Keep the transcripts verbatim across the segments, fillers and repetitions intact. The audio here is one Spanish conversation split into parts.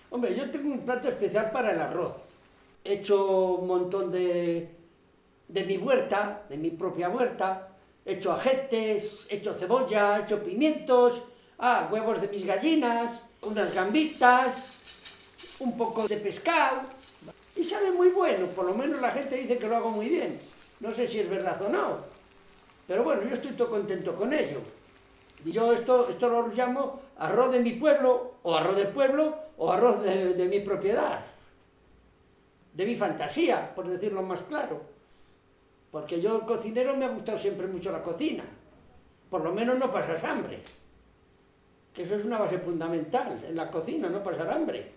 Hombre, yo tengo un plato especial para el arroz. He hecho un montón de, de mi huerta, de mi propia huerta. He hecho ajetes, he hecho cebolla, he hecho pimientos, ah, huevos de mis gallinas, unas gambitas, un poco de pescado. Y sabe muy bueno, por lo menos la gente dice que lo hago muy bien. No sé si es verdad o no, pero bueno, yo estoy todo contento con ello. Y yo esto, esto lo llamo arroz de mi pueblo, o arroz del pueblo, o arroz de, de mi propiedad, de mi fantasía, por decirlo más claro. Porque yo, cocinero, me ha gustado siempre mucho la cocina. Por lo menos no pasas hambre. Que eso es una base fundamental en la cocina, no pasar hambre.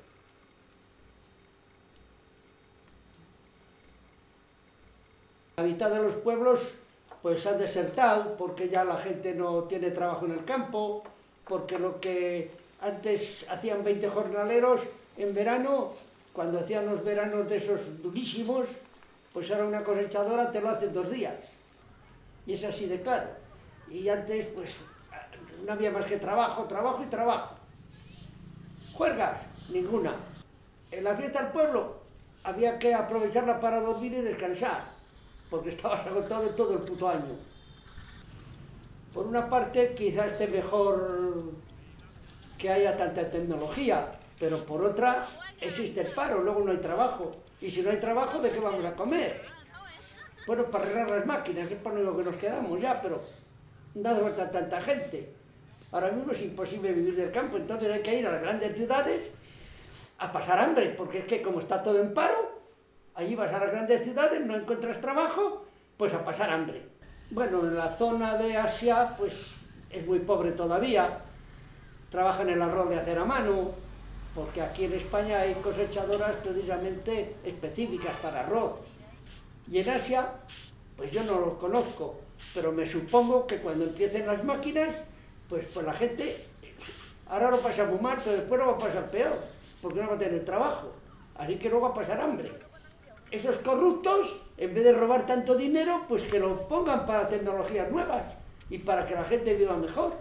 La mitad de los pueblos pues han desertado porque ya la gente no tiene trabajo en el campo, porque lo que antes hacían veinte jornaleros en verano, cuando hacían los veranos de esos durísimos, pues ahora una cosechadora te lo hace en dos días. Y es así de claro. Y antes pues no había más que trabajo, trabajo y trabajo. Juergas, ninguna. En la fiesta del pueblo había que aprovecharla para dormir y descansar, porque estabas agotado todo el puto año. Por una parte, quizá esté mejor que haya tanta tecnología, pero por otra, existe el paro, luego no hay trabajo. Y si no hay trabajo, ¿de qué vamos a comer? Bueno, para arreglar las máquinas, es para lo que nos quedamos ya, pero no hace falta tanta gente. Ahora mismo es imposible vivir del campo, entonces hay que ir a las grandes ciudades a pasar hambre, porque es que como está todo en paro, allí vas a las grandes ciudades, no encuentras trabajo, pues a pasar hambre. Bueno, en la zona de Asia, pues es muy pobre todavía. Trabajan el arroz de hacer a mano, porque aquí en España hay cosechadoras precisamente específicas para arroz. Y en Asia, pues yo no lo conozco, pero me supongo que cuando empiecen las máquinas, pues, pues la gente ahora lo pasa muy mal, pero después lo va a pasar peor, porque no va a tener trabajo. Así que luego va a pasar hambre. Esos corruptos, en vez de robar tanto dinero, pues que lo pongan para tecnologías nuevas y para que la gente viva mejor.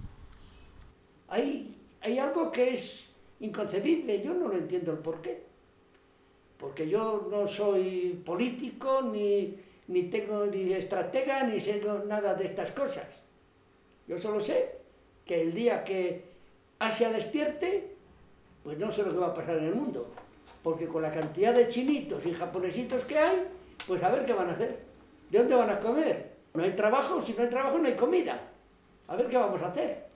Hay, hay algo que es inconcebible, yo no lo entiendo el porqué. Porque yo no soy político, ni, ni tengo ni estratega, ni sé nada de estas cosas. Yo solo sé que el día que Asia despierte, pues no sé lo que va a pasar en el mundo. Porque con la cantidad de chinitos y japonesitos que hay, pues a ver qué van a hacer. ¿De dónde van a comer? No hay trabajo, si no hay trabajo no hay comida. A ver qué vamos a hacer.